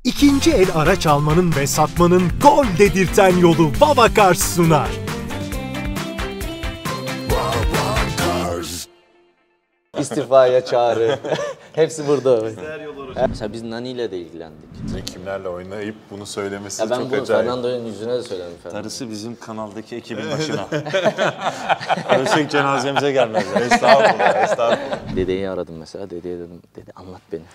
İkinci el araç almanın ve satmanın gol dedirten yolu Babakars sunar. İstifaya çağrı. Hepsi burada. Mesela biz Nani ile de ilgilendik. Kimlerle oynayıp bunu söylemesi Ya ben çok bunu acayip. Fernando'nun yüzüne de söyledim. Darısı bizim kanaldaki ekibin başına. Ölsek cenazemize gelmezler. Estağfurullah, estağfurullah. Dedeyi aradım mesela. Dedeye dedim, dede anlat beni.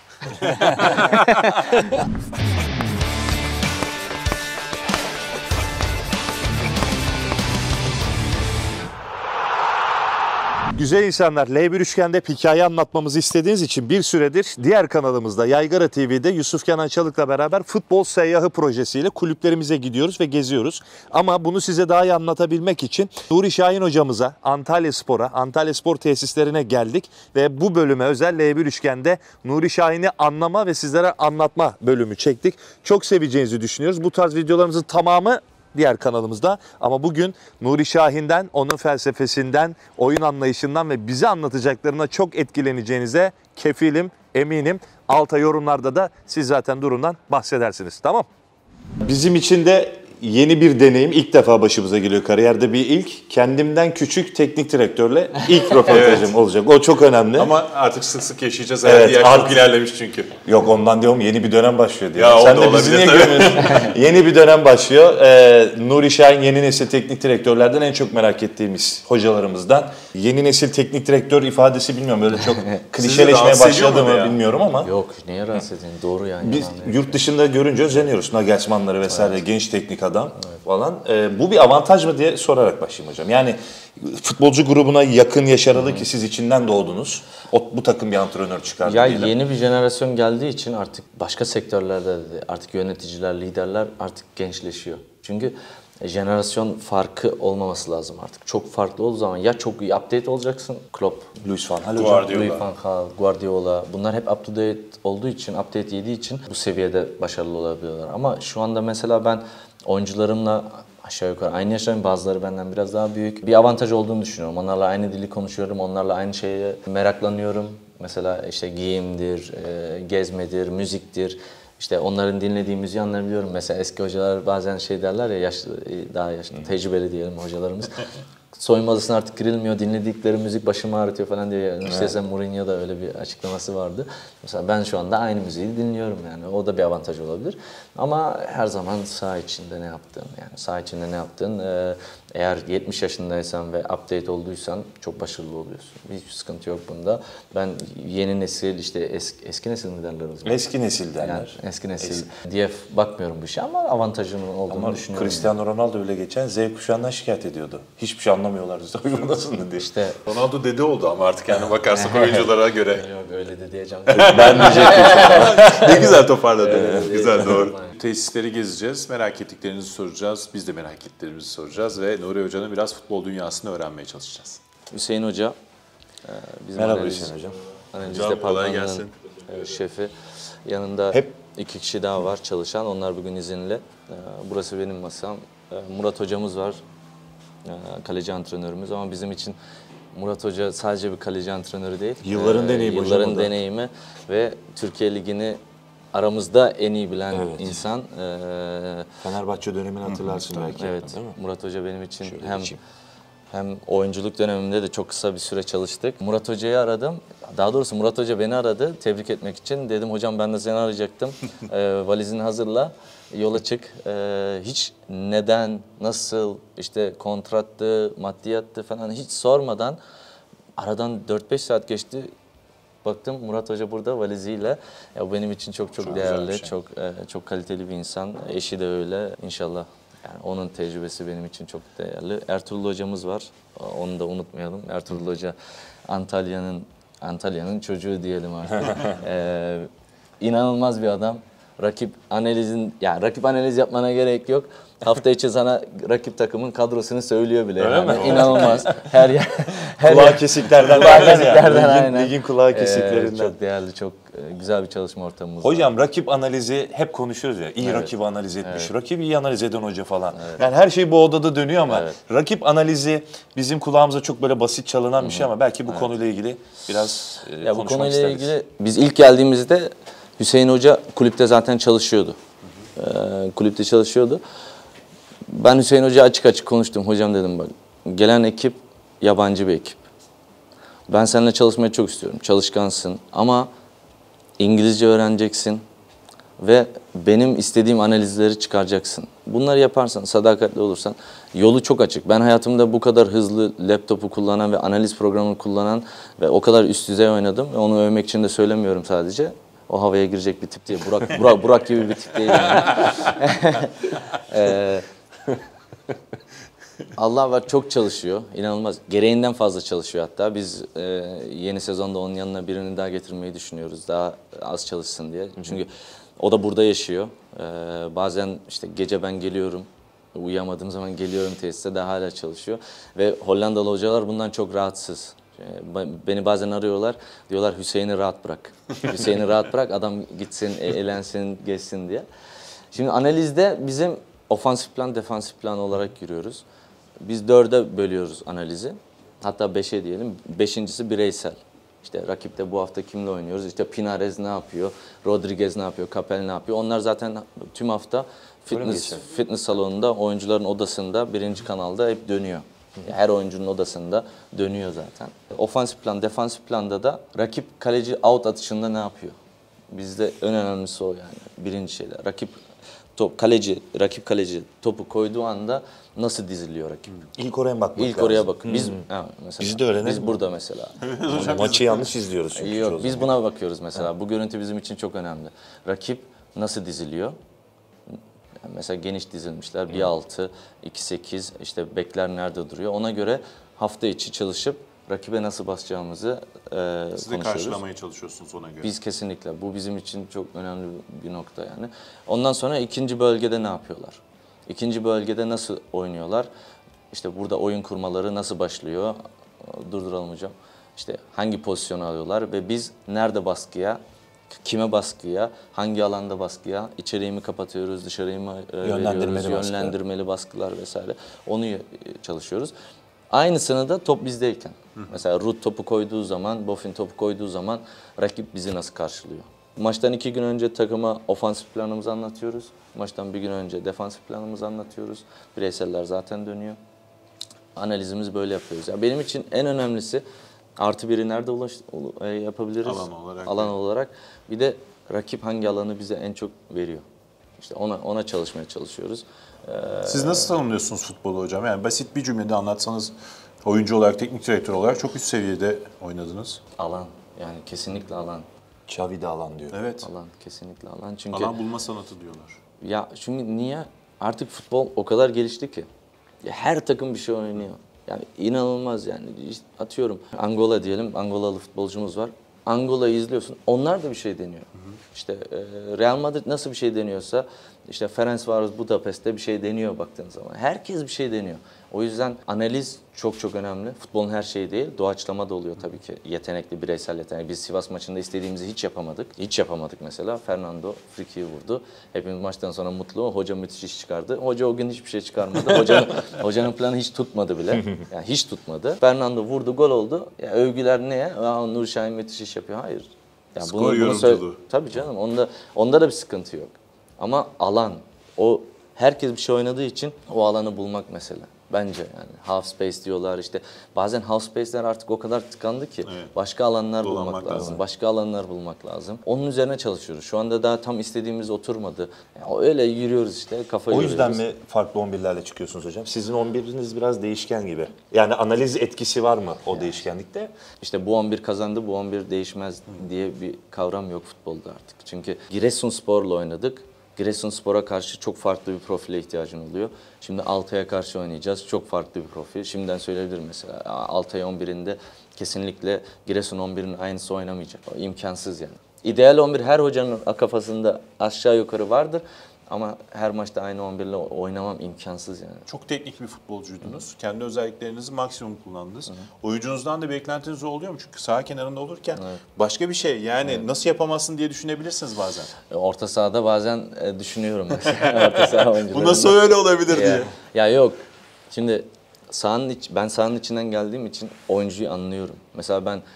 Güzel insanlar, L1 Üçgen'de hikaye anlatmamızı istediğiniz için bir süredir diğer kanalımızda Yaygara TV'de Yusuf Kenan Çalık'la beraber futbol seyyahı projesiyle kulüplerimize gidiyoruz ve geziyoruz. Ama bunu size daha iyi anlatabilmek için Nuri Şahin hocamıza Antalyaspor'a, Antalyaspor tesislerine geldik ve bu bölüme özel L1 Üçgen'de Nuri Şahin'i anlama ve sizlere anlatma bölümü çektik. Çok seveceğinizi düşünüyoruz. Bu tarz videolarımızın tamamı diğer kanalımızda ama bugün Nuri Şahin'den, onun felsefesinden, oyun anlayışından ve bize anlatacaklarına çok etkileneceğinize kefilim, eminim. Alta yorumlarda da siz zaten durumdan bahsedersiniz. Tamam? Bizim için de yeni bir deneyim. İlk defa başımıza geliyor kariyerde bir ilk. Kendimden küçük teknik direktörle ilk röportajım olacak. O çok önemli. Ama artık sık sık yaşayacağız. Evet, Diğer artık çok ilerlemiş çünkü. Yok ondan diyorum, yeni bir dönem başlıyor diye. Ya, Sen o de da bizi niye olabilir, görmüyorsun? Yeni bir dönem başlıyor. Nuri Şahin yeni nesil teknik direktörlerden en çok merak ettiğimiz hocalarımızdan. Yeni nesil teknik direktör ifadesi bilmiyorum, böyle çok klişeleşmeye rahatsız ediyor başladı mu mı ya? bilmiyorum ama. Yok, neye rahatsız edin? Doğru yani. Biz yurt dışında görünce özeniyoruz. Nagelsmann'ları vesaire, genç teknik adam falan. Bu bir avantaj mı diye sorarak başlayayım hocam. Yani futbolcu grubuna yakın yaşaralı ki siz içinden doğdunuz. Bu takım bir antrenör çıkardı Ya diyelim. yeni bir jenerasyon geldiği için artık başka sektörlerde de artık yöneticiler, liderler artık gençleşiyor. Çünkü jenerasyon farkı olmaması lazım artık. Çok farklı olduğu zaman ya çok iyi update olacaksın. Klopp, Luis van Gaal hocam. Guardiola. Louis van Gaal, Guardiola, bunlar hep up to date olduğu için, update yediği için bu seviyede başarılı olabiliyorlar. Ama şu anda mesela ben oyuncularımla aşağı yukarı aynı yaşların, bazıları benden biraz daha büyük. Bir avantaj olduğunu düşünüyorum. Onlarla aynı dili konuşuyorum, onlarla aynı şeye meraklanıyorum. Mesela işte giyimdir, gezmedir, müziktir. İşte onların dinlediği müziği anlayabiliyorum. Mesela eski hocalar bazen şey derler ya, daha yaşlı, tecrübeli diyelim hocalarımız. Soyunma odasına artık girilmiyor, dinledikleri müzik başımı ağrıtıyor falan diye. İşte Mourinho da öyle bir açıklaması vardı. Mesela ben şu anda aynı müziği dinliyorum yani. O da bir avantaj olabilir. Ama her zaman saha içinde ne yaptın? Yani saha içinde ne yaptın? Eğer 70 yaşındaysan ve update olduysan çok başarılı oluyorsun. Hiçbir sıkıntı yok bunda. Ben yeni nesil, işte eski nesil mi derler o zaman? Eski nesil derler. Yani eski nesil diye bakmıyorum bu işe ama avantajının olduğunu Ama düşünüyorum. Cristiano Ronaldo öyle geçen Z kuşağından şikayet ediyordu. Hiçbir şey anlamıyorlardı. Soyunma odasında diye. İşte Ronaldo dede oldu ama artık yani bakarsak oyunculara göre. yok öyle de diyeceğim. Ben diyecektim. Ne güzel toparladın. Evet, Güzel, doğru. evet. Tesisleri gezeceğiz, merak ettiklerinizi soracağız. Biz de merak ettiklerimizi soracağız ve Nuri Hoca'nın biraz futbol dünyasını öğrenmeye çalışacağız. Hüseyin Hoca, bizim Merhaba Hüseyin Hocam. analiz Hocam, kolay departmanının gelsin. şefi. Yanında Hep- 2 kişi daha var çalışan. Onlar bugün izinli. Burası benim masam. Murat Hocamız var. Kaleci antrenörümüz ama bizim için Murat Hoca sadece bir kaleci antrenörü değil. Yılların deneyimi hocam Yılların o da. deneyimi ve Türkiye Ligi'ni aramızda en iyi bilen Evet. insan. Fenerbahçe dönemini hatırlarsın belki. Evet, Değil mi? Murat Hoca benim için Şöyle hem geçeyim. hem oyunculuk döneminde de çok kısa bir süre çalıştık. Murat Hoca'yı aradım. Daha doğrusu Murat Hoca beni aradı tebrik etmek için. Dedim hocam ben de seni arayacaktım. Valizini hazırla, yola çık. Hiç neden, nasıl, işte kontrattı, maddiyattı falan hiç sormadan aradan 4-5 saat geçti. Baktım Murat Hoca burada valiziyle. Ya bu benim için çok güzel değerli, bir şey. çok kaliteli bir insan. Eşi de öyle. İnşallah yani onun tecrübesi benim için çok değerli. Ertuğrul hocamız var. Onu da unutmayalım. Ertuğrul Hoca Antalya'nın çocuğu diyelim artık. İnanılmaz bir adam. Rakip analiz yapmana gerek yok. Hafta içi sana rakip takımın kadrosunu söylüyor bile. Öyle mi? İnanılmaz. Kulağı kesiklerden Kulağı derler ya. kesiklerden, aynen. Ligin kulağı kesiklerinden. Çok değerli, çok güzel bir çalışma ortamımız Hocam var. rakip analizi hep konuşuyoruz ya. İyi Evet. rakibi analiz etmiş. Rakibi iyi analiz eden hoca falan. Yani her şey bu odada dönüyor ama rakip analizi bizim kulağımıza çok böyle basit çalınan bir şey ama belki bu konuyla ilgili biraz Ya bu konuşmak konuyla isteriz. ilgili biz ilk geldiğimizde Hüseyin Hoca kulüpte zaten çalışıyordu. Kulüpte çalışıyordu. Ben Hüseyin Hoca açık açık konuştum. Hocam dedim bak, gelen ekip yabancı bir ekip. Ben seninle çalışmayı çok istiyorum. Çalışkansın ama İngilizce öğreneceksin ve benim istediğim analizleri çıkaracaksın. Bunları yaparsan, sadakatli olursan yolu çok açık. Ben hayatımda bu kadar hızlı laptopu kullanan ve analiz programını kullanan ve o kadar üst düzey oynadım. Ve onu övmek için de söylemiyorum sadece. O havaya girecek bir tip değil. Burak gibi bir tip değil yani. Allah var, çok çalışıyor. İnanılmaz. Gereğinden fazla çalışıyor hatta. Biz yeni sezonda onun yanına birini daha getirmeyi düşünüyoruz. Daha az çalışsın diye. Çünkü o da burada yaşıyor. Bazen işte gece ben geliyorum. Uyuyamadığım zaman geliyorum tesise, de hala çalışıyor. Ve Hollandalı hocalar bundan çok rahatsız. Beni bazen arıyorlar. Diyorlar Hüseyin'i rahat bırak. Hüseyin'i rahat bırak. Adam gitsin, eğlensin, geçsin diye. Şimdi analizde bizim ofansif plan, defansif plan olarak giriyoruz. Biz 4'e bölüyoruz analizi. Hatta 5'e diyelim. 5.'si bireysel. İşte rakipte bu hafta kimle oynuyoruz? İşte Pinares ne yapıyor? Rodriguez ne yapıyor? Capel ne yapıyor? Onlar zaten tüm hafta fitness salonunda, oyuncuların odasında, 1. kanalda hep dönüyor. Her oyuncunun odasında dönüyor zaten. Ofansif plan, defansif planda da rakip kaleci out atışında ne yapıyor? Bizde en önemlisi o yani. Birinci şeyler. Rakip kaleci topu koyduğu anda nasıl diziliyor rakip? İlk oraya bakmak lazım. İlk oraya bakın. Biz mesela, Biz de öğrenelim. Biz burada mesela. Maçı yanlış izliyoruz çünkü. Yok, biz buna bakıyoruz mesela. Bu görüntü bizim için çok önemli. Rakip nasıl diziliyor? Yani mesela geniş dizilmişler. 1.6, 2.8, işte bekler nerede duruyor? Ona göre hafta içi çalışıp rakibe nasıl basacağımızı konuşuyoruz. Siz de karşılamaya çalışıyorsunuz ona göre. Biz kesinlikle. Bu bizim için çok önemli bir nokta yani. Ondan sonra ikinci bölgede ne yapıyorlar? İkinci bölgede nasıl oynuyorlar? İşte burada oyun kurmaları nasıl başlıyor? Durduralım hocam. İşte hangi pozisyonu alıyorlar ve biz nerede baskıya, kime baskıya, hangi alanda baskıya, içeriği mi kapatıyoruz, dışarıyı mı veriyoruz, yönlendirmeli baskılar vesaire. Onu çalışıyoruz. Aynısını da top bizdeyken. Mesela Ruud topu koyduğu zaman, Boffin topu koyduğu zaman rakip bizi nasıl karşılıyor? Maçtan 2 gün önce takıma ofansif planımızı anlatıyoruz. Maçtan 1 gün önce defansif planımızı anlatıyoruz. Bireyseller zaten dönüyor. Analizimizi böyle yapıyoruz. Yani benim için en önemlisi +1'i nerede yapabiliriz? Alan olarak. Bir de rakip hangi alanı bize en çok veriyor? İşte ona çalışmaya çalışıyoruz. Siz nasıl tanımlıyorsunuz futbolu hocam? Yani basit bir cümlede anlatsanız, oyuncu olarak, teknik direktör olarak çok üst seviyede oynadınız. Alan. Yani kesinlikle alan. Xavi de alan diyor. Evet. Alan. Kesinlikle alan. Çünkü Alan bulma sanatı diyorlar. ya çünkü niye? Artık futbol o kadar gelişti ki. Ya her takım bir şey oynuyor. Yani inanılmaz yani. İşte atıyorum Angola diyelim. Angolalı futbolcumuz var. Angola'yı izliyorsun. Onlar da bir şey deniyor. İşte Real Madrid nasıl bir şey deniyorsa işte Ferencvaros Budapest'te bir şey deniyor baktığın zaman. Herkes bir şey deniyor. O yüzden analiz çok çok önemli. Futbolun her şeyi değil. Doğaçlama da oluyor tabii ki. Yetenekli, bireysel yetenek. Biz Sivas maçında istediğimizi hiç yapamadık. Hiç yapamadık mesela. Fernando frikiyi vurdu. Hepimiz maçtan sonra mutlu. Hoca müthiş iş çıkardı. Hoca o gün hiçbir şey çıkarmadı. Hocanın planı hiç tutmadı bile. Yani hiç tutmadı. Fernando vurdu, gol oldu. Ya övgüler neye? Nur Şahin müthiş iş yapıyor. Hayır. Ya skor yorultulu. Tabii canım. Onda da bir sıkıntı yok. Ama alan, herkes bir şey oynadığı için o alanı bulmak mesela. Bence yani half space diyorlar işte. Bazen half space'ler artık o kadar tıkandı ki başka alanlar bulmak lazım. Başka alanlar bulmak lazım. Onun üzerine çalışıyoruz. Şu anda daha tam istediğimiz oturmadı. Yani öyle yürüyoruz işte, kafayı O yüzden yoruyoruz. mi farklı 11'lerle çıkıyorsunuz hocam? Sizin 11'iniz biraz değişken gibi. Yani analiz etkisi var mı o değişkenlikte? İşte bu 11 kazandı, bu 11 değişmez diye bir kavram yok futbolda artık. Çünkü Giresunspor'la oynadık. Giresunspor'a karşı çok farklı bir profile ihtiyacın oluyor. Şimdi Altay'a karşı oynayacağız. Çok farklı bir profil. Şimdiden söyleyebilirim mesela. Altay 11'inde kesinlikle Giresun 11'in aynısı oynamayacak. O imkansız yani. İdeal 11 her hocanın kafasında aşağı yukarı vardır. Ama her maçta aynı 11 ile oynamam imkansız yani. Çok teknik bir futbolcuydunuz. Kendi özelliklerinizi maksimum kullandınız. Oyuncunuzdan da beklentiniz oluyor mu? Çünkü saha kenarında olurken başka bir şey. Yani nasıl yapamazsın diye düşünebilirsiniz bazen. Orta sahada bazen düşünüyorum mesela. Orta saha oyuncularında. Bu nasıl öyle olabilir diye. Ya yok. Şimdi ben sahanın içinden geldiğim için oyuncuyu anlıyorum. Mesela ben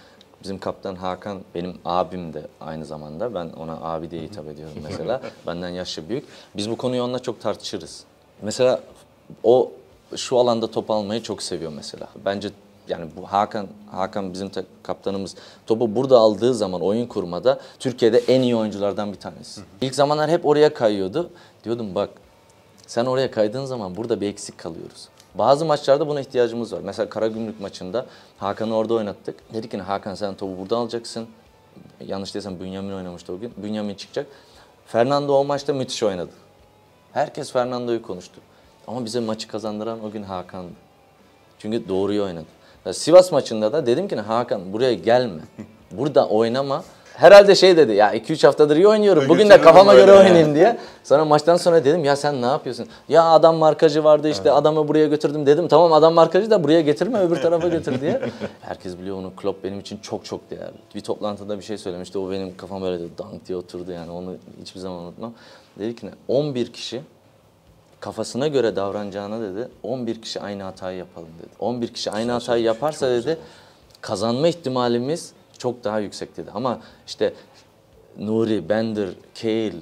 Bizim kaptan Hakan benim abim de aynı zamanda. Ben ona abi diye hitap ediyorum mesela. Benden yaşça büyük. Biz bu konuyu onunla çok tartışırız. Mesela o şu alanda top almayı çok seviyor mesela. Bence yani bu Hakan bizim kaptanımız topu burada aldığı zaman oyun kurmada Türkiye'de en iyi oyunculardan bir tanesi. İlk zamanlar hep oraya kayıyordu. Diyordum bak sen oraya kaydığın zaman burada bir eksik kalıyoruz. Bazı maçlarda buna ihtiyacımız var. Mesela Karagümrük maçında Hakan'ı orada oynattık. Dedik ki Hakan sen topu burada alacaksın. Yanlış değilsem Bünyamin oynamıştı o gün. Bünyamin çıkacak. Fernando o maçta müthiş oynadı. Herkes Fernando'yu konuştu. Ama bize maçı kazandıran o gün Hakan'dı. Çünkü doğruyu oynadı. Sivas maçında da dedim ki Hakan buraya gelme. Burada oynama. Herhalde şey dedi ya 2-3 haftadır iyi oynuyorum. Bugün de kafama göre oynayayım diye. Sonra maçtan sonra dedim ya sen ne yapıyorsun? Ya adam markajı vardı işte adamı buraya götürdüm dedim. Tamam adam markajı da buraya getirme öbür tarafa götür diye. Herkes biliyor onu. Klopp benim için çok çok değerli. Bir toplantıda bir şey söylemişti. O benim kafam böyle dank diye oturdu yani. Onu hiçbir zaman unutmam. Dedi ki 11 kişi kafasına göre davranacağına dedi 11 kişi aynı hatayı yapalım dedi. 11 kişi aynı hatayı yaparsa dedi kazanma ihtimalimiz çok daha yüksek dedi. Ama işte Nuri, Bender, Cahill,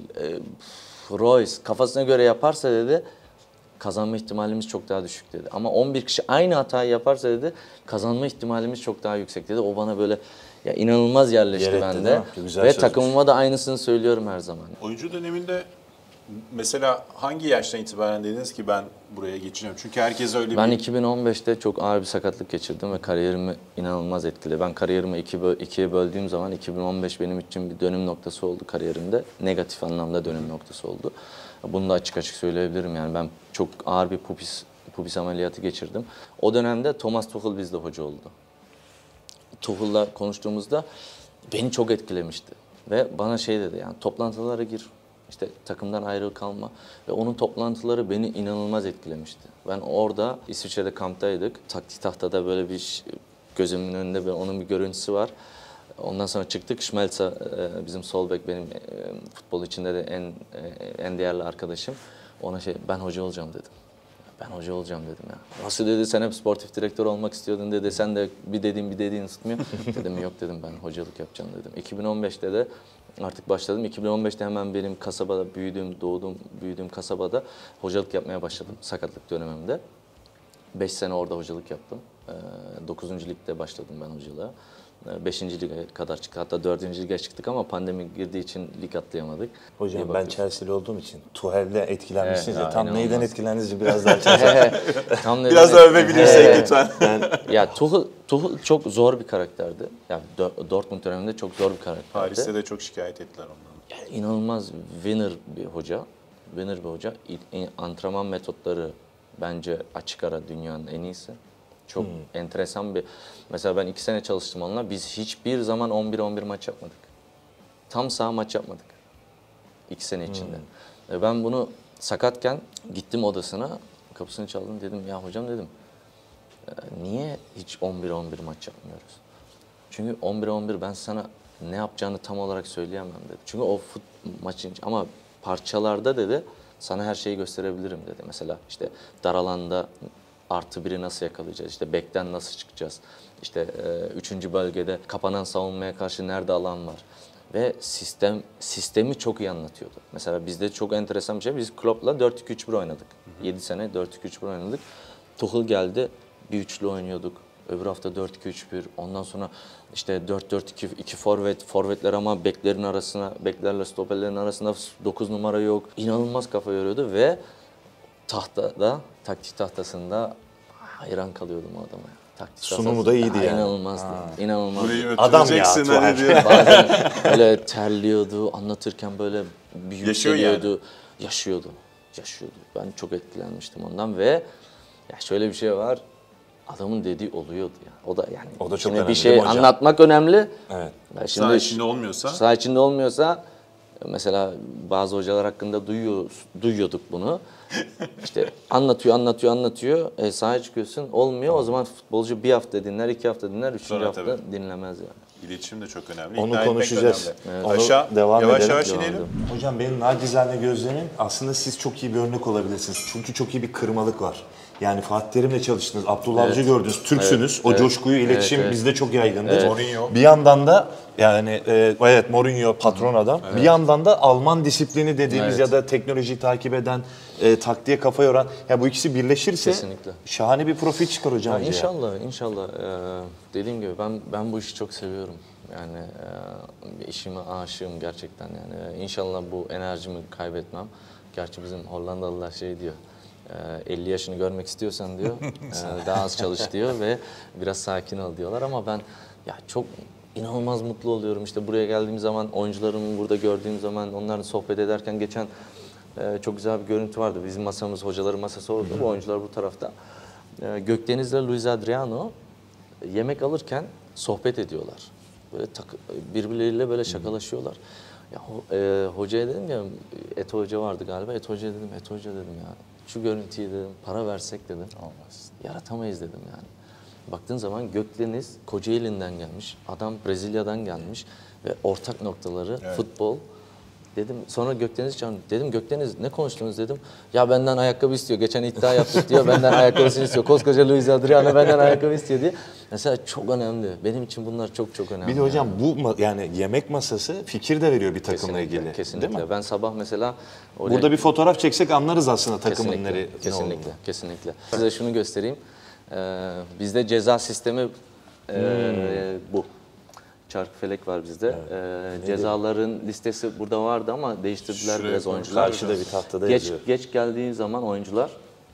Royce kafasına göre yaparsa dedi kazanma ihtimalimiz çok daha düşük dedi. Ama 11 kişi aynı hatayı yaparsa dedi kazanma ihtimalimiz çok daha yüksek dedi. O bana böyle ya inanılmaz yerleşti bende. Ve takımıma da aynısını söylüyorum her zaman. Oyuncu döneminde mesela hangi yaştan itibaren dediniz ki ben buraya geçeceğim? Çünkü herkes öyle Ben 2015'te çok ağır bir sakatlık geçirdim ve kariyerimi inanılmaz etkiledi. Ben kariyerimi ikiye böldüğüm zaman 2015 benim için bir dönüm noktası oldu kariyerimde. Negatif anlamda dönüm noktası oldu. Bunu da açık açık söyleyebilirim yani ben çok ağır bir pubis ameliyatı geçirdim. O dönemde Thomas Tuchel bizde hoca oldu. Tuchel'la konuştuğumuzda beni çok etkilemişti. Ve bana şey dedi yani toplantılara gir. İşte takımdan ayrı kalma ve onun toplantıları beni inanılmaz etkilemişti. Ben orada İsviçre'de kamptaydık. Taktik tahtada böyle bir gözümün önünde onun bir görüntüsü var. Ondan sonra çıktık. Schmelzer bizim sol bek benim futbol içinde de en değerli arkadaşım. Ona ben hoca olacağım dedim. Ben hoca olacağım dedim ya. Nasıl dedi sen hep sportif direktör olmak istiyordun dedi. Sen de bir dediğin tutmuyor. Dedim yok dedim ben hocalık yapacağım dedim. 2015'te de artık başladım. 2015'te hemen benim kasabada büyüdüğüm kasabada hocalık yapmaya başladım sakatlık dönemimde. 5 sene orada hocalık yaptım. 9. ligde başladım ben hocalığa. 5. lige kadar çıktık. Hatta 4. lige çıktık ama pandemi girdiği için lig atlayamadık. Hocam ben Chelsea'li olduğum için Tuchel'le etkilenmişsiniz ya. Tam inanılmaz. neyden etkilendiğinizi biraz daha Chelsea. biraz daha övebilirsek lütfen. Ya Tuchel çok zor bir karakterdi. Yani Dortmund döneminde çok zor bir karakterdi. Paris'te de çok şikayet ettiler ondan. Yani inanılmaz winner bir hoca. Antrenman metotları bence açık ara dünyanın en iyisi. Çok enteresan bir... Mesela ben 2 sene çalıştım onunla. Biz hiçbir zaman 11-11 maç yapmadık. Tam saha maç yapmadık. 2 sene içinde. Ben bunu sakatken gittim odasına. Kapısını çaldım dedim ya hocam dedim. Niye hiç 11-11 maç yapmıyoruz? Çünkü 11-11 ben sana ne yapacağını tam olarak söyleyemem dedi. Çünkü o maçın ama parçalarda dedi sana her şeyi gösterebilirim dedi. Mesela işte dar alanda +1'i nasıl yakalayacağız? İşte bekten nasıl çıkacağız? İşte 3. bölgede kapanan savunmaya karşı nerede alan var? Ve sistemi çok iyi anlatıyordu. Mesela bizde çok enteresan bir şey. Biz Klopp'la 4-2-3-1 oynadık. 7 sene 4-2-3-1 oynadık. Tuchel geldi. Bir üçlü oynuyorduk. Öbür hafta 4-2-3-1. Ondan sonra işte 4-4-2 forvetler ama beklerle stoperlerin arasında 9 numara yok. İnanılmaz kafa yoruyordu ve taktik tahtasında hayran kalıyordum o adama. Sunumu da iyiydi yani. İnanılmazdı. İnanılmaz. Adam ya. Bazen böyle terliyordu, anlatırken böyle büyük Yaşıyor geliyordu. Yaşıyordu. Ben çok etkilenmiştim ondan ve ya şöyle bir şey var. Adamın dediği oluyordu ya. O da yani. O da çok önemli. Bir şey anlatmak önemli. Evet. Saha içinde olmuyorsa. Saha içinde olmuyorsa mesela bazı hocalar hakkında duyuyorduk bunu. İşte anlatıyor. Sahaya çıkıyorsun olmuyor. O zaman futbolcu bir hafta dinler, 2 hafta dinler, 3. hafta dinlemez yani. İletişim de çok önemli. Onu konuşacağız. Evet. Onu Aşağı yavaş inelim. Hocam benim nacizane gözlemim aslında siz çok iyi bir örnek olabilirsiniz. Çünkü çok iyi bir kırmalık var. Yani Fatih Terim'le çalıştınız, Abdullah Avcı Evet. gördünüz, Türksünüz. O coşkuyu, iletişim evet. bizde çok yaygındır. Mourinho. Bir yandan da yani evet Mourinho patron adam. Bir yandan da Alman disiplini dediğimiz Evet. ya da teknolojiyi takip eden, taktiğe kafa yoran. Ya bu ikisi birleşirse Kesinlikle. şahane bir profil çıkar hocam. Ya bence ya. inşallah, inşallah. Dediğim gibi ben bu işi çok seviyorum. Yani işime aşığım gerçekten yani. İnşallah bu enerjimi kaybetmem. Gerçi bizim Hollandalılar şey diyor. 50 yaşını görmek istiyorsan diyor, daha az çalış diyor ve biraz sakin ol diyorlar ama ben ya çok inanılmaz mutlu oluyorum. İşte buraya geldiğim zaman, oyuncularımı burada gördüğüm zaman, onların sohbet ederken geçen çok güzel bir görüntü vardı. Bizim masamız, hocaların masası orada, bu oyuncular bu tarafta. Gökdeniz'le Luis Adriano yemek alırken sohbet ediyorlar. Böyle birbirleriyle böyle şakalaşıyorlar. Ya hocaya dedim ya, Eto Hoca vardı galiba. Eto Hoca dedim, Eto Hoca dedim ya. Şu görüntüyü dedim, para versek dedim. Olmaz. Yaratamayız dedim yani. Baktığın zaman Gökdeniz Kocaeli'nden gelmiş, adam Brezilya'dan gelmiş ve ortak noktaları futbol. Dedim sonra Gökdeniz çağırdım. Dedim Gökdeniz ne konuştunuz dedim. Ya benden ayakkabı istiyor. Geçen iddia yaptık diyor. Benden ayakkabısını istiyor. Koskoca Luis Adriano benden ayakkabı istiyor diye. Mesela çok önemli. Benim için bunlar çok çok önemli. Bir de hocam bu yani yemek masası fikir de veriyor bir takımla kesinlikle, ilgili. kesinlikle. Değil mi? Ben sabah mesela oraya... Burada bir fotoğraf çeksek anlarız aslında takımın Kesinlikle, ne kesinlikle, olduğunu. kesinlikle. Size şunu göstereyim. Bizde ceza sistemi bu. Çarkıfelek var bizde. Cezaların listesi burada vardı ama değiştirdiler Şuraya biraz koy. oyuncular. Karşıda bir tahtada yazıyor. Geç geldiği zaman oyuncular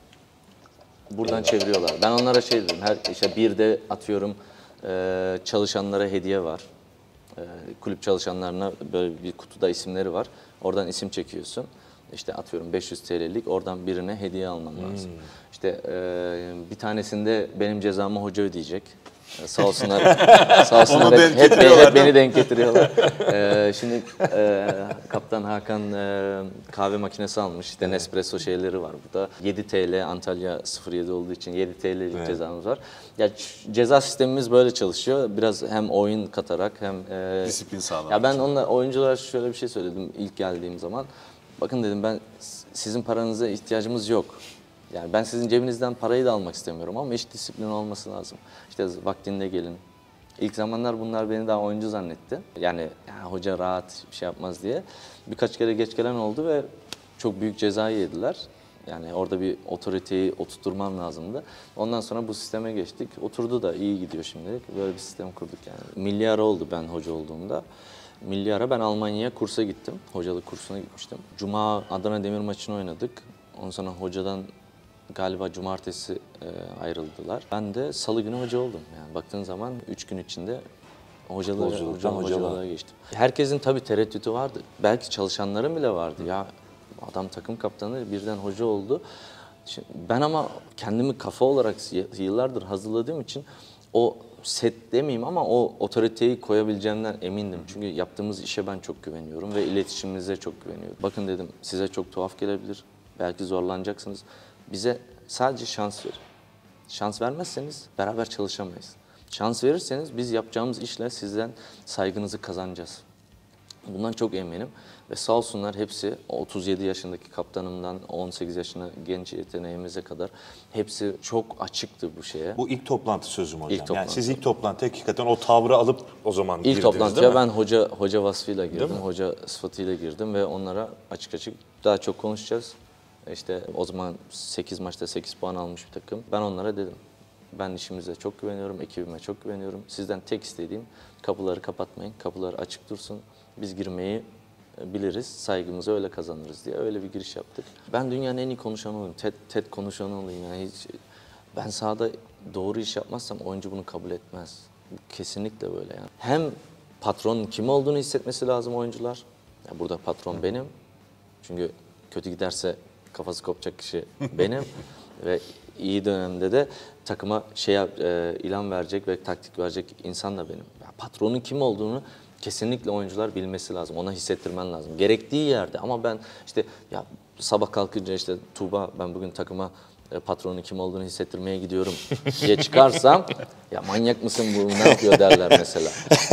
buradan çeviriyorlar. Ben onlara şey dedim, işte bir de atıyorum çalışanlara hediye var. Kulüp çalışanlarına böyle bir kutuda isimleri var. Oradan isim çekiyorsun. İşte atıyorum 500 TL'lik oradan birine hediye alman lazım. İşte bir tanesinde benim cezamı hoca ödeyecek. Sağ olsunlar, sağ olsunlar hep beni denk getiriyorlar. Şimdi Kaptan Hakan kahve makinesi almış. İşte Nespresso şeyleri var burada. 7 TL Antalya 07 olduğu için 7 TL'lik cezamız var. Ya ceza sistemimiz böyle çalışıyor. Biraz hem oyun katarak hem Disiplin sağlamak Ya ben oyunculara şöyle bir şey söyledim ilk geldiğim zaman. Bakın dedim ben sizin paranıza ihtiyacımız yok. Yani ben sizin cebinizden parayı da almak istemiyorum ama iş disiplini olması lazım. İşte vaktinde gelin. İlk zamanlar bunlar beni daha oyuncu zannetti. Yani hoca rahat bir şey yapmaz diye. Birkaç kere geç gelen oldu ve çok büyük ceza yediler. Yani orada bir otoriteyi oturtmam lazımdı. Ondan sonra bu sisteme geçtik. Oturdu da iyi gidiyor şimdilik. Böyle bir sistem kurduk yani. Milli ara oldu ben hoca olduğumda. Milli ara ben Almanya'ya kursa gittim. Hocalık kursuna gitmiştim. Cuma Adana Demir maçını oynadık. Ondan sonra hocadan galiba cumartesi ayrıldılar. Ben de salı günü hoca oldum. Yani baktığın zaman 3 gün içinde hocalığa geçtim. Herkesin tabii tereddütü vardı. Belki çalışanların bile vardı. Ya adam takım kaptanı birden hoca oldu. Şimdi ben ama kendimi kafa olarak yıllardır hazırladığım için o set demeyeyim ama o otoriteyi koyabileceğimden emindim. Çünkü yaptığımız işe ben çok güveniyorum ve iletişimimize çok güveniyorum. Bakın dedim size çok tuhaf gelebilir. Belki zorlanacaksınız. Bize sadece şans verin. Şans vermezseniz beraber çalışamayız. Şans verirseniz biz yapacağımız işle sizden saygınızı kazanacağız. Bundan çok eminim. Ve sağ olsunlar hepsi 37 yaşındaki kaptanımdan 18 yaşına genç yeteneğimize kadar hepsi çok açıktı bu şeye. Bu ilk toplantı sözüm hocam. İlk toplantı. Yani siz ilk toplantı hakikaten o tavrı alıp o zaman girdiniz İlk toplantıya değil mi? ben hoca vasfıyla girdim, hoca sıfatıyla girdim ve onlara açık açık daha çok konuşacağız. İşte o zaman 8 maçta 8 puan almış bir takım. Ben onlara dedim, ben işimize çok güveniyorum, ekibime çok güveniyorum. Sizden tek istediğim kapıları kapatmayın, kapılar açık dursun. Biz girmeyi biliriz, saygımızı öyle kazanırız diye öyle bir giriş yaptık. Ben dünyanın en iyi konuşanı olayım, TED konuşanı olayım. Yani hiç, ben sahada doğru iş yapmazsam oyuncu bunu kabul etmez. Bu kesinlikle böyle yani. Hem patronun kim olduğunu hissetmesi lazım oyuncular. Yani burada patron benim. Çünkü kötü giderse kafası kopacak kişi benim. Ve iyi dönemde de takıma ilan verecek ve taktik verecek insan da benim. Yani patronun kim olduğunu kesinlikle oyuncular bilmesi lazım. Ona hissettirmen lazım. Gerektiği yerde ama ben işte ya sabah kalkınca işte Tuğba ben bugün takıma patronun kim olduğunu hissettirmeye gidiyorum diye çıkarsam ya manyak mısın bu ne yapıyor derler mesela.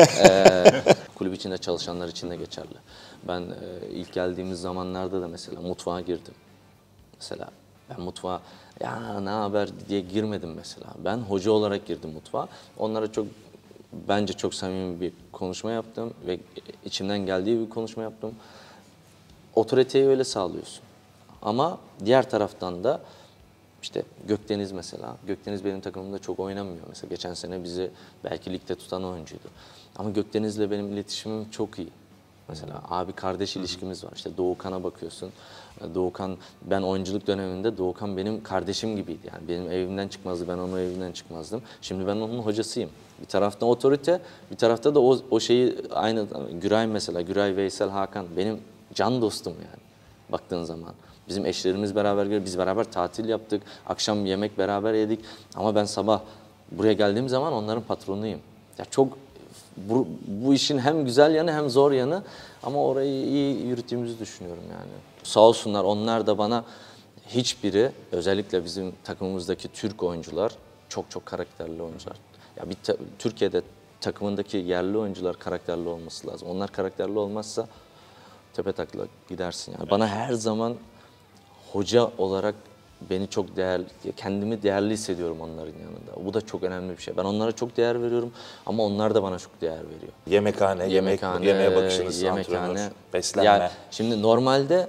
Kulüp içinde çalışanlar için de geçerli. Ben ilk geldiğimiz zamanlarda da mesela mutfağa girdim. Mesela Ben mutfağa ya ne haber diye girmedim mesela. Ben hoca olarak girdim mutfağa. Onlara bence çok samimi bir konuşma yaptım ve içimden geldiği bir konuşma yaptım. Otoriteyi öyle sağlıyorsun. Ama diğer taraftan da işte Gökdeniz mesela. Gökdeniz benim takımımda çok oynamıyor. Mesela geçen sene bizi belki ligde tutan oyuncuydu. Ama Gökdeniz'le benim iletişimim çok iyi. Mesela abi kardeş ilişkimiz var. İşte Doğukan'a bakıyorsun. Doğukan, ben oyunculuk döneminde Doğukan benim kardeşim gibiydi. Yani benim evimden çıkmazdı, ben onun evinden çıkmazdım. Şimdi ben onun hocasıyım. Bir tarafta otorite, bir tarafta da o şeyi aynı. Güray mesela, Güray, Veysel, Hakan benim can dostum yani baktığın zaman. Bizim eşlerimiz beraber geliyor, biz beraber tatil yaptık, akşam yemek beraber yedik. Ama ben sabah buraya geldiğim zaman onların patronuyum. Ya çok bu işin hem güzel yanı hem zor yanı ama orayı iyi yürüttüğümüzü düşünüyorum yani. Sağ olsunlar, onlar da bana hiçbiri, özellikle bizim takımımızdaki Türk oyuncular çok karakterli oyuncular. Ya Türkiye'de takımındaki yerli oyuncular karakterli olması lazım. Onlar karakterli olmazsa tepetaklak gidersin yani. Bana her zaman hoca olarak beni çok değerli, kendimi değerli hissediyorum onların yanında. Bu da çok önemli bir şey. Ben onlara çok değer veriyorum ama onlar da bana çok değer veriyor. Yemekhane, yemeğe bakışınız, antrenör, beslenme. Ya, şimdi normalde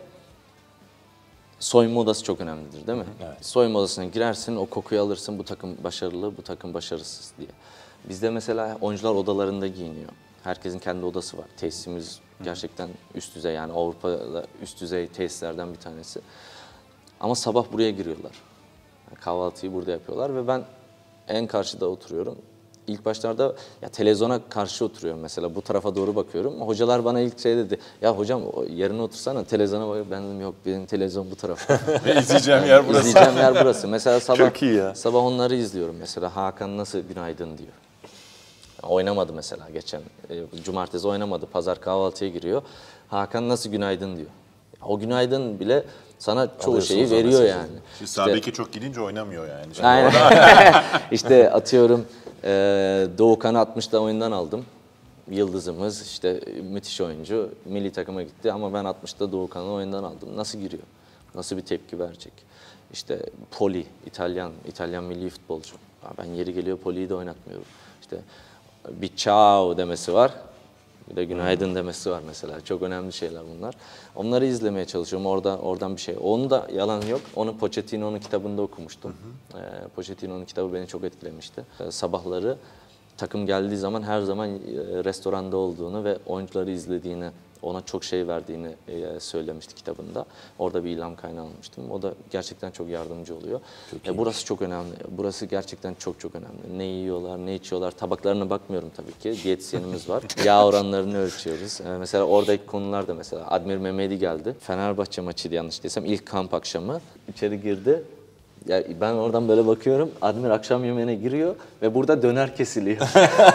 soyunma odası çok önemlidir değil mi? Evet. Soyunma odasına girersin, o kokuyu alırsın, bu takım başarılı, bu takım başarısız diye. Bizde mesela oyuncular odalarında giyiniyor. Herkesin kendi odası var. Tesisimiz gerçekten üst düzey, yani Avrupa'da üst düzey tesislerden bir tanesi. Ama sabah buraya giriyorlar. Kahvaltıyı burada yapıyorlar ve ben en karşıda oturuyorum. İlk başlarda ya televizyona karşı oturuyorum mesela, bu tarafa doğru bakıyorum. Hocalar bana ilk şey dedi, ya hocam yerine otursana, televizyona bak. Ben dedim yok, benim televizyon bu tarafta. İzleyeceğim yer burası. İzleyeceğim yer burası. Mesela Çok iyi ya. Sabah onları izliyorum mesela. Hakan nasıl günaydın diyor. Oynamadı mesela geçen. Cumartesi oynamadı. Pazar kahvaltıya giriyor. Hakan nasıl günaydın diyor. O günaydın bile sana çoğu şeyi veriyor yani. Şimdi Sabek'e çok gidince oynamıyor yani. Şimdi aynen. İşte atıyorum Doğukan'ı 60'da oyundan aldım. Yıldızımız işte müthiş oyuncu. Milli takıma gitti ama ben 60'da Doğukan'ı oyundan aldım. Nasıl giriyor? Nasıl bir tepki verecek? İşte Poli, İtalyan milli futbolcu. Ben yeri geliyor Poli'yi de oynatmıyorum. İşte bir ciao demesi var. Bir de günaydın demesi var mesela. Çok önemli şeyler bunlar. Onları izlemeye çalışıyorum. Oradan bir şey. Onun da yalan yok. Onu Pochettino'nun kitabında okumuştum. Pochettino'nun kitabı beni çok etkilemişti. Sabahları takım geldiği zaman her zaman restoranda olduğunu ve oyuncuları izlediğini, ona çok şey verdiğini söylemişti kitabında. Orada bir ilham kaynağı almıştım. O da gerçekten çok yardımcı oluyor. Burası çok önemli. Burası gerçekten çok önemli. Ne yiyorlar, ne içiyorlar. Tabaklarına bakmıyorum tabii ki. Diyetisyenimiz var. Yağ oranlarını ölçüyoruz. Mesela oradaki konular da mesela Admir Mehmedi geldi. Fenerbahçe maçıydı yanlış değilsem. İlk kamp akşamı. İçeri girdi. Ya ben oradan böyle bakıyorum. Admir akşam yemeğine giriyor ve burada döner kesiliyor.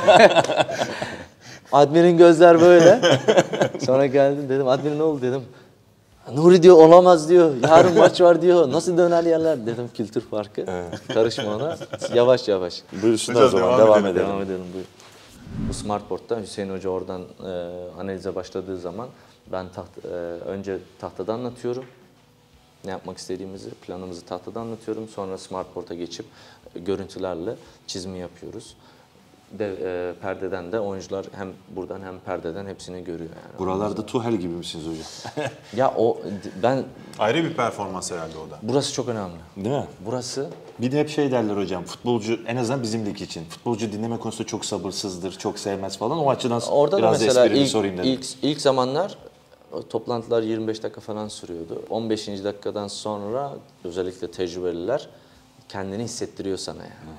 Admir'in gözler böyle. Sonra geldim dedim, Admir ne oldu dedim. Nuri diyor olamaz diyor. Yarın maç var diyor. Nasıl döner yerler dedim, kültür farkı. Evet. Karışma ona. Yavaş. Buyursunlar o zaman devam edelim. Devam edelim buyur. Bu Smartboard'da Hüseyin Hoca oradan analize başladığı zaman ben önce tahtada anlatıyorum. Ne yapmak istediğimizi, planımızı tahtada anlatıyorum. Sonra Smartboard'a geçip görüntülerle çizimi yapıyoruz. Perdeden de oyuncular hem buradan hem perdeden hepsini görüyor yani. Buralarda Tuhel gibi misiniz hocam? Ya ben ayrı bir performans herhalde o da. Burası çok önemli. Değil mi? Burası. Bir de hep şey derler hocam, futbolcu en azından bizim lig için. Futbolcu dinleme konusunda çok sabırsızdır, çok sevmez falan. O açıdan orada biraz da mesela esprimi sorayım dedim. ilk zamanlar toplantılar 25 dakika falan sürüyordu. 15. dakikadan sonra özellikle tecrübeliler kendini hissettiriyor sana yani.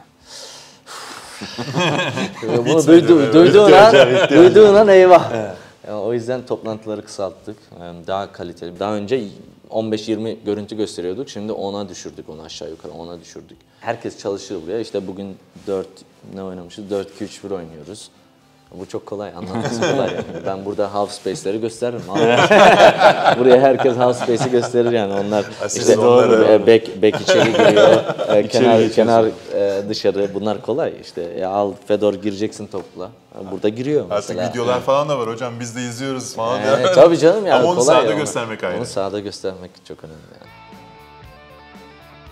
Bunu duyduğun an eyvah. Evet. Yani o yüzden toplantıları kısalttık. Yani daha kaliteli. Daha önce 15-20 görüntü gösteriyorduk. Şimdi 10'a düşürdük, onu aşağı yukarı 10'a düşürdük. Herkes çalışıyor buraya. İşte bugün 4 oynamışız? 4-2-3-1 oynuyoruz. Bu çok kolay, anlatması kolay yani. Ben burada half space'leri gösteririm. Buraya herkes half space'i gösterir yani. Onlar işte bek içeri giriyor, kenar dışarı. Bunlar kolay işte. Al Fedor gireceksin topla. Burada giriyor mesela. Artık videolar falan da var hocam. Biz de izliyoruz falan. Tabii canım yani. Ama onu kolay sahada göstermek ayrı. Onu sahada göstermek çok önemli yani.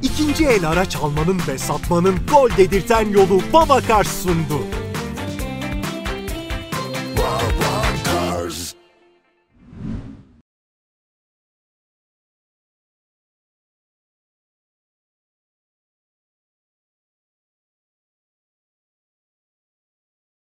İkinci el araç almanın ve satmanın gol dedirten yolu Babakar sundu.